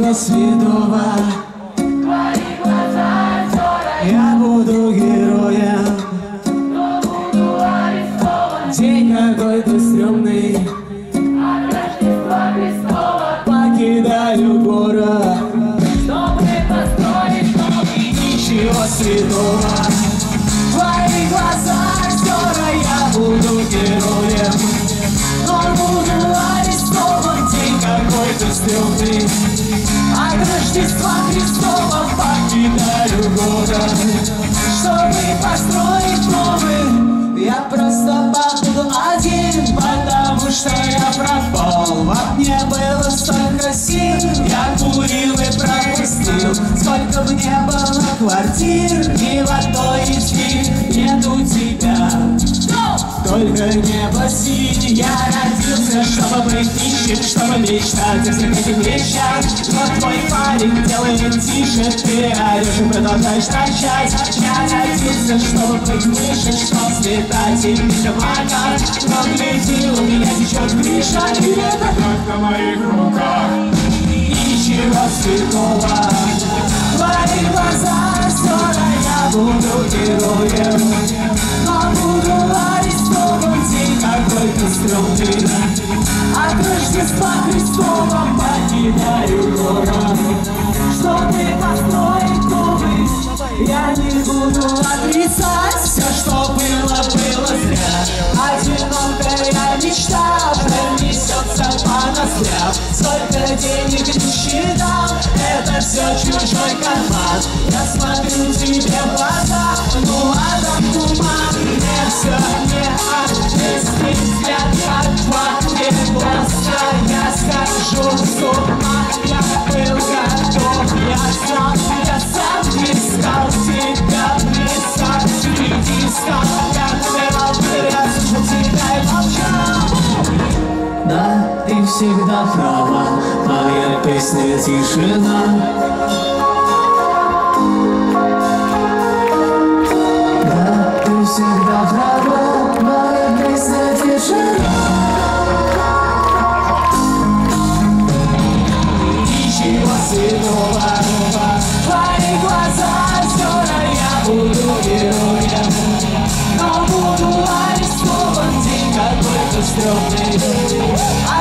ничего святого. Твои глаза озера. Я буду героем, Но буду арестован. день какой-то стрёмный. От Рождества Христова Покидаю город, чтобы построить новый. ничего святого. Твои глаза озера, я буду героем, но буду арестован, день какой-то стрёмный. От Рождества Христова покидаю город, чтобы построить новый. Я просто побуду один, потому что я пропал. Во мне было столько сил, я курил и пропустил. Сколько бы не было квартир, ни в одной из них нету тебя. Только небо синее. Я родился, чтобы быть нищим, чтобы мечтать о всех этих вещах. Но твой парень делает тише, ты орешь и продолжаешь торчать. Я родился, чтобы быть выше, чтобы слетать и бить облака. Но гляди, у меня течет крыша, и это кровь на моих руках. Ничего святого. Твои глаза озера, я буду героем, но буду арестован, день какой-то стрёмный. От Рождества Христова покидаю город, чтобы построить новый. Я не буду отрицать все, что было, было зря. Одинокая мечта пронесется по ноздрям. Сколько денег не считал, это все чужой карман. Я смотрю тебе в глаза, ну а там туман. Мне все не отвести взгляд, как твои глаза. Я схожу с ума, я был готов, я знал, я сам искал тебя в лесах среди скал. Я намирал грязь, у тебя и молчал. Да, ты всегда права, моя песня тишина. Да, ты всегда права, моя песня тишина. Ничего святого. Твои глаза озера, я буду героем, но буду арестован, день какой-то стрёмный.